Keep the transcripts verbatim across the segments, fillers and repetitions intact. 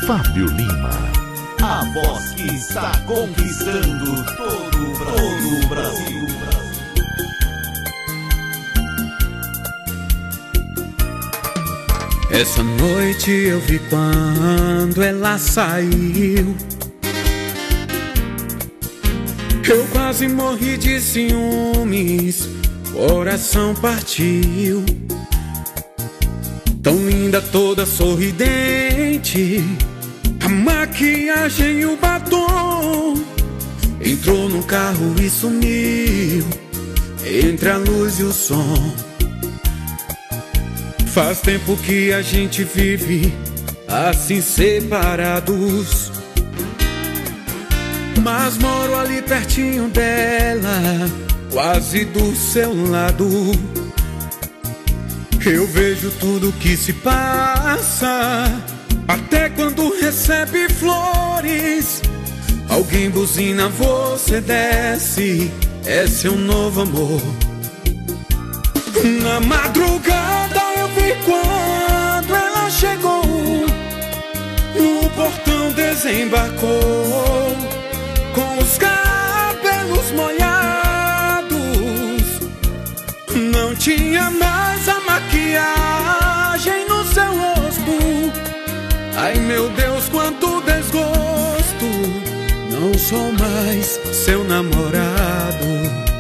Fábio Lima, a voz que está conquistando todo o Brasil. Todo o Brasil. Essa noite eu vi quando ela saiu, eu quase morri de ciúmes, coração partiu. Tão linda, toda sorridente, a maquiagem e o batom. Entrou no carro e sumiu entre a luz e o som. Faz tempo que a gente vive assim separados, mas moro ali pertinho dela, quase do seu lado. Eu vejo tudo que se passa, até quando recebe flores. Alguém buzina, você desce, é seu novo amor. Na madrugada eu vi quando ela chegou, no portão desembarcou, com os cabelos molhados. Não tinha mais a maquiagem no seu rosto. Ai meu Deus, quanto desgosto. Não sou mais seu namorado.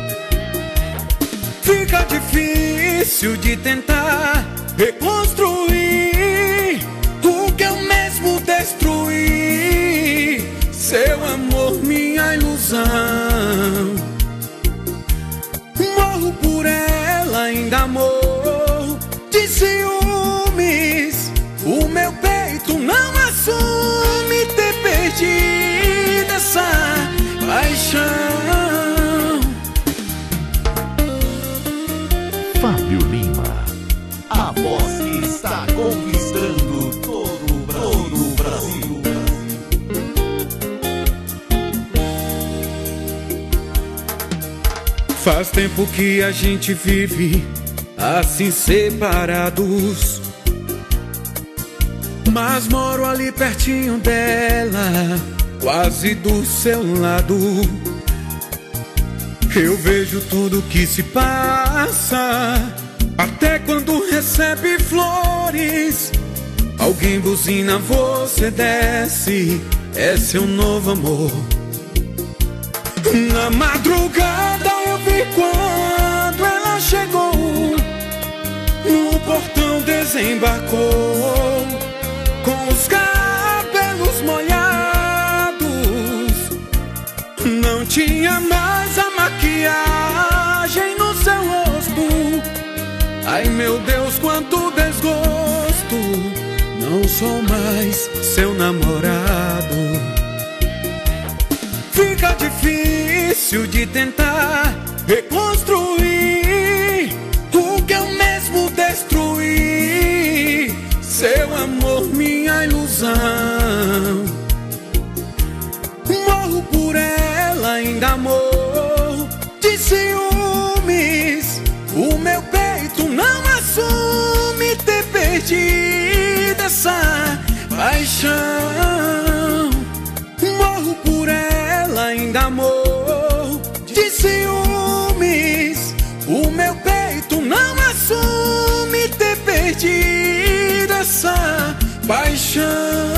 Fica difícil de tentar reconstruir o que eu mesmo destruí. Seu amor, minha ilusão. Morro por ela, ainda morro de ciúmes. O meu peito não assume ter perdido essa paixão. Fábio Lima, a voz que está conquistando todo o Brasil. Todo o Brasil. Faz tempo que a gente vive assim separados, mas moro ali pertinho dela, quase do seu lado. Eu vejo tudo que se passa, até quando recebe flores. Alguém buzina, você desce, é seu novo amor. Na madrugada eu vi quando ela chegou, no portão desembarcou, com os cabelos molhados. Não tinha mais a maquiagem no seu rosto. Ai meu Deus, quanto desgosto. Não sou mais seu namorado. Fica difícil de tentar reconstruir o que eu mesmo destruí. Seu amor, minha ilusão. Morro por ela, ainda morro de ciúmes. O meu peito não assume ter perdido essa paixão. Morro por ela, ainda morro de ciúmes. O meu peito não assume ter perdido essa paixão.